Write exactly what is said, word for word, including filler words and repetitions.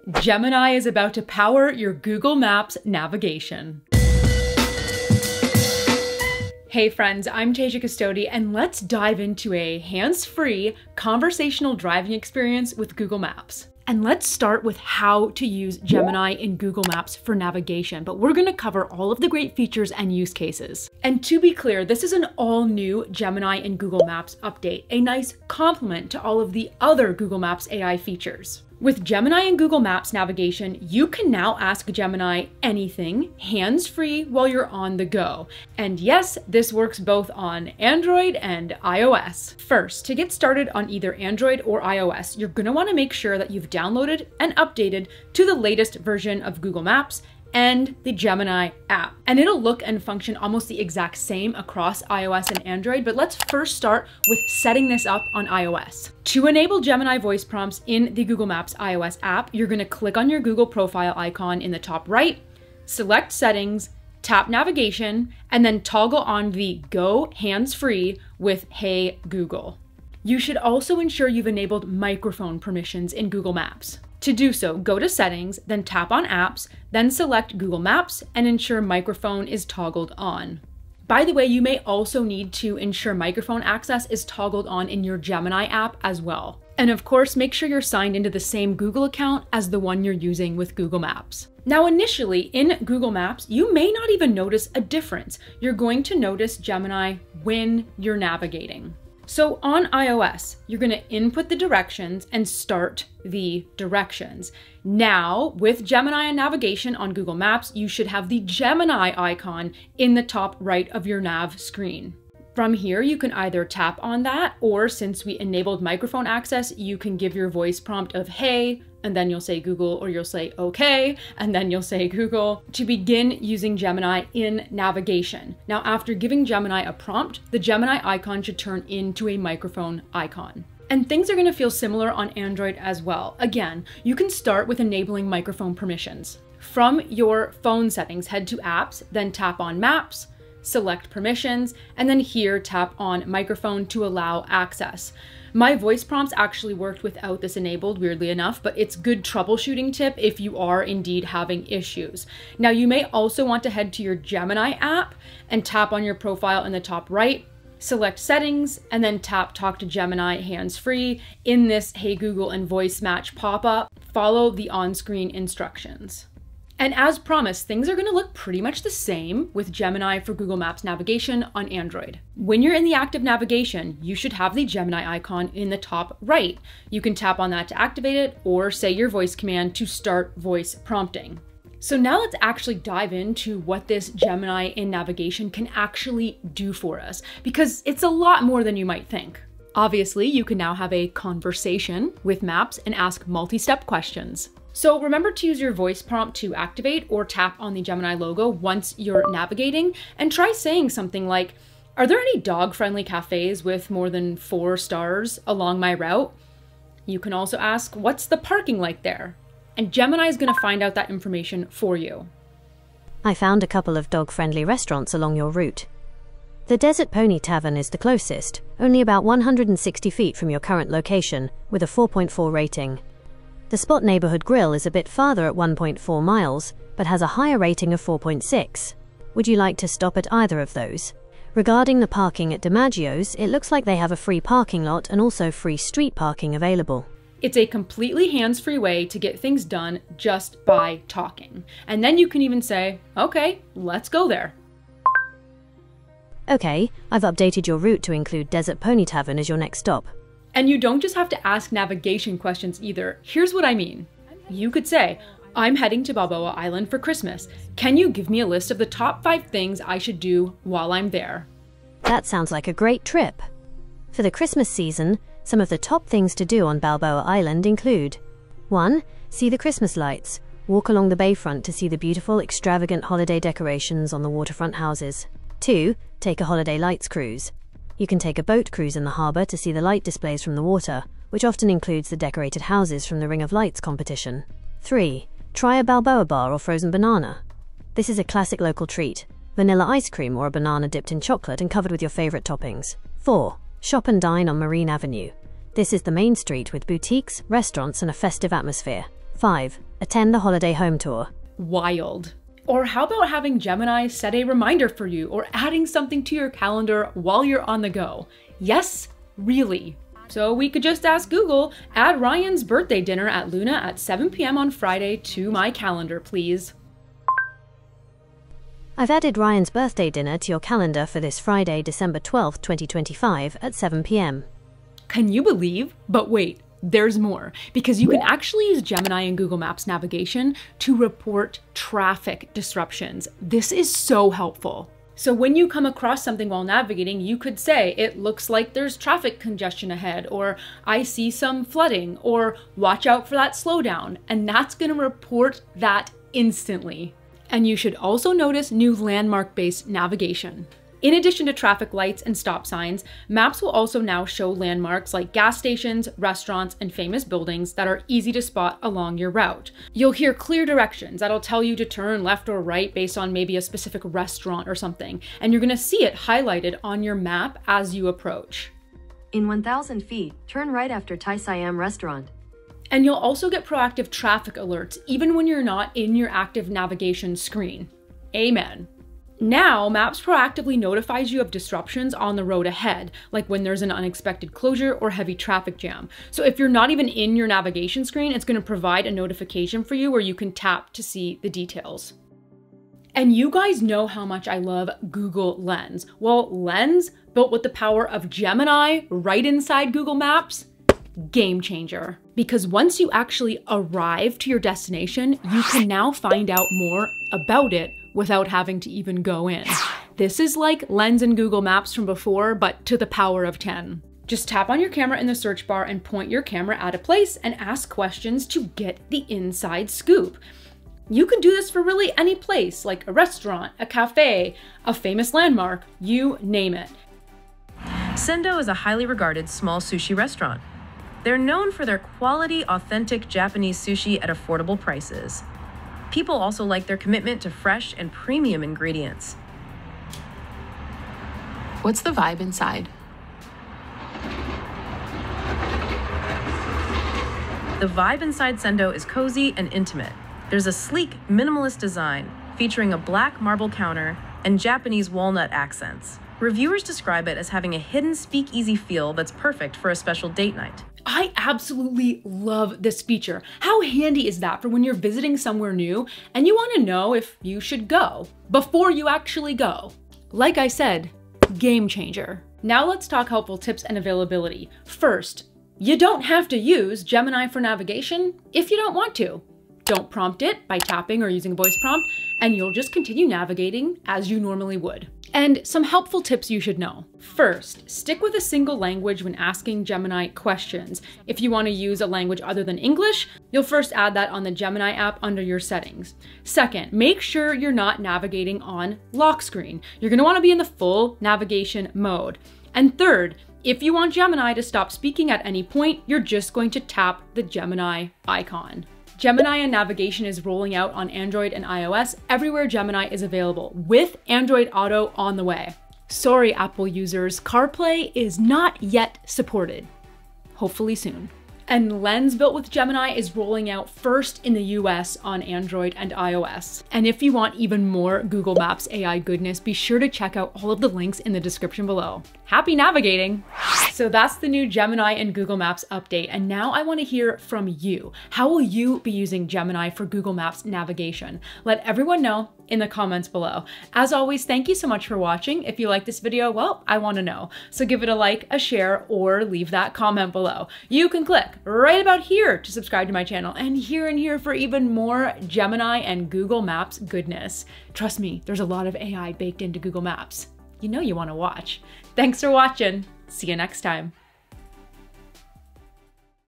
Gemini is about to power your Google Maps navigation. Hey friends, I'm Tasia Custodi, and let's dive into a hands-free conversational driving experience with Google Maps. And let's start with how to use Gemini in Google Maps for navigation, but we're gonna cover all of the great features and use cases. And to be clear, this is an all-new Gemini in Google Maps update, a nice complement to all of the other Google Maps A I features. With Gemini in Google Maps navigation, you can now ask Gemini anything hands-free while you're on the go. And yes, this works both on Android and iOS. First, to get started on either Android or iOS, you're gonna wanna make sure that you've downloaded and updated to the latest version of Google Maps and the Gemini app. And it'll look and function almost the exact same across iOS and Android, but let's first start with setting this up on iOS. To enable Gemini voice prompts in the Google Maps iOS app, you're gonna click on your Google profile icon in the top right, select settings, tap navigation, and then toggle on the Go hands-free with Hey Google. You should also ensure you've enabled microphone permissions in Google Maps. To do so, go to Settings, then tap on Apps, then select Google Maps and ensure microphone is toggled on. By the way, you may also need to ensure microphone access is toggled on in your Gemini app as well. And of course, make sure you're signed into the same Google account as the one you're using with Google Maps. Now, initially in Google Maps, you may not even notice a difference. You're going to notice Gemini when you're navigating. So on iOS, you're gonna input the directions and start the directions. Now, with Gemini and navigation on Google Maps, you should have the Gemini icon in the top right of your nav screen. From here, you can either tap on that, or since we enabled microphone access, you can give your voice prompt of hey, and then you'll say Google, or you'll say okay, and then you'll say Google, to begin using Gemini in navigation. Now, after giving Gemini a prompt, the Gemini icon should turn into a microphone icon. And things are gonna feel similar on Android as well. Again, you can start with enabling microphone permissions. From your phone settings, head to Apps, then tap on Maps, select permissions, and then here tap on microphone to allow access. My voice prompts actually worked without this enabled, weirdly enough, but it's good troubleshooting tip if you are indeed having issues. Now, you may also want to head to your Gemini app and tap on your profile in the top right, select settings, and then tap talk to Gemini hands-free. In this Hey Google and voice match pop-up, follow the on-screen instructions. And as promised, things are gonna look pretty much the same with Gemini for Google Maps navigation on Android. When you're in the active navigation, you should have the Gemini icon in the top right. You can tap on that to activate it, or say your voice command to start voice prompting. So now let's actually dive into what this Gemini in navigation can actually do for us, because it's a lot more than you might think. Obviously, you can now have a conversation with Maps and ask multi-step questions. So remember to use your voice prompt to activate, or tap on the Gemini logo once you're navigating, and try saying something like, are there any dog-friendly cafes with more than four stars along my route? You can also ask, what's the parking like there? And Gemini is gonna find out that information for you. I found a couple of dog-friendly restaurants along your route. The Desert Pony Tavern is the closest, only about one hundred sixty feet from your current location, with a four point four rating. The Spot Neighborhood Grill is a bit farther at one point four miles, but has a higher rating of four point six. Would you like to stop at either of those? Regarding the parking at DiMaggio's, it looks like they have a free parking lot and also free street parking available. It's a completely hands-free way to get things done just by talking. And then you can even say, okay, let's go there. Okay, I've updated your route to include Desert Pony Tavern as your next stop. And you don't just have to ask navigation questions either. Here's what I mean. You could say, I'm heading to Balboa Island for Christmas. Can you give me a list of the top five things I should do while I'm there? That sounds like a great trip. For the Christmas season, some of the top things to do on Balboa Island include one. See the Christmas lights. Walk along the bayfront to see the beautiful, extravagant holiday decorations on the waterfront houses. two. Take a holiday lights cruise. You can take a boat cruise in the harbour to see the light displays from the water, which often includes the decorated houses from the Ring of Lights competition. three. Try a Balboa bar or frozen banana. This is a classic local treat, vanilla ice cream or a banana dipped in chocolate and covered with your favourite toppings. four. Shop and dine on Marine Avenue. This is the main street with boutiques, restaurants and a festive atmosphere. five. Attend the holiday home tour. Wild. Or how about having Gemini set a reminder for you or adding something to your calendar while you're on the go? Yes, really. So we could just ask Google, add Ryan's birthday dinner at Luna at seven p m on Friday to my calendar, please. I've added Ryan's birthday dinner to your calendar for this Friday, December twelfth, twenty twenty-five at seven p m Can you believe? But wait, there's more, because you can actually use Gemini in Google Maps navigation to report traffic disruptions. This is so helpful. So when you come across something while navigating, you could say, it looks like there's traffic congestion ahead, or I see some flooding, or watch out for that slowdown. And that's gonna report that instantly. And you should also notice new landmark-based navigation. In addition to traffic lights and stop signs, maps will also now show landmarks like gas stations, restaurants, and famous buildings that are easy to spot along your route. You'll hear clear directions that'll tell you to turn left or right based on maybe a specific restaurant or something, and you're gonna see it highlighted on your map as you approach. In one thousand feet, turn right after Thai Siam restaurant. And you'll also get proactive traffic alerts even when you're not in your active navigation screen. Amen. Now, Maps proactively notifies you of disruptions on the road ahead, like when there's an unexpected closure or heavy traffic jam. So if you're not even in your navigation screen, it's going to provide a notification for you where you can tap to see the details. And you guys know how much I love Google Lens. Well, Lens, built with the power of Gemini right inside Google Maps, game changer. Because once you actually arrive to your destination, you can now find out more about it without having to even go in. This is like Lens in Google Maps from before, but to the power of ten. Just tap on your camera in the search bar and point your camera at a place and ask questions to get the inside scoop. You can do this for really any place, like a restaurant, a cafe, a famous landmark, you name it. Sendo is a highly regarded small sushi restaurant. They're known for their quality, authentic Japanese sushi at affordable prices. People also like their commitment to fresh and premium ingredients. What's the vibe inside? The vibe inside Sendo is cozy and intimate. There's a sleek, minimalist design featuring a black marble counter and Japanese walnut accents. Reviewers describe it as having a hidden speakeasy feel that's perfect for a special date night. I absolutely love this feature. How handy is that for when you're visiting somewhere new and you want to know if you should go before you actually go? Like I said, game changer. Now let's talk helpful tips and availability. First, you don't have to use Gemini for navigation if you don't want to. Don't prompt it by tapping or using a voice prompt, and you'll just continue navigating as you normally would. And some helpful tips you should know. First, stick with a single language when asking Gemini questions. If you want to use a language other than English, you'll first add that on the Gemini app under your settings. Second, make sure you're not navigating on lock screen. You're going to want to be in the full navigation mode. And third, if you want Gemini to stop speaking at any point, you're just going to tap the Gemini icon. Gemini and navigation is rolling out on Android and iOS everywhere Gemini is available, with Android Auto on the way. Sorry, Apple users, CarPlay is not yet supported. Hopefully soon. And Lens built with Gemini is rolling out first in the U S on Android and iOS. And if you want even more Google Maps A I goodness, be sure to check out all of the links in the description below. Happy navigating! So that's the new Gemini and Google Maps update, and now I want to hear from you. How will you be using Gemini for Google Maps navigation? Let everyone know in the comments below. As always, thank you so much for watching. If you like this video, well, I want to know. So give it a like, a share, or leave that comment below. You can click right about here to subscribe to my channel, and here and here for even more Gemini and Google Maps goodness. Trust me, there's a lot of A I baked into Google Maps. You know you want to watch. Thanks for watching. See you next time.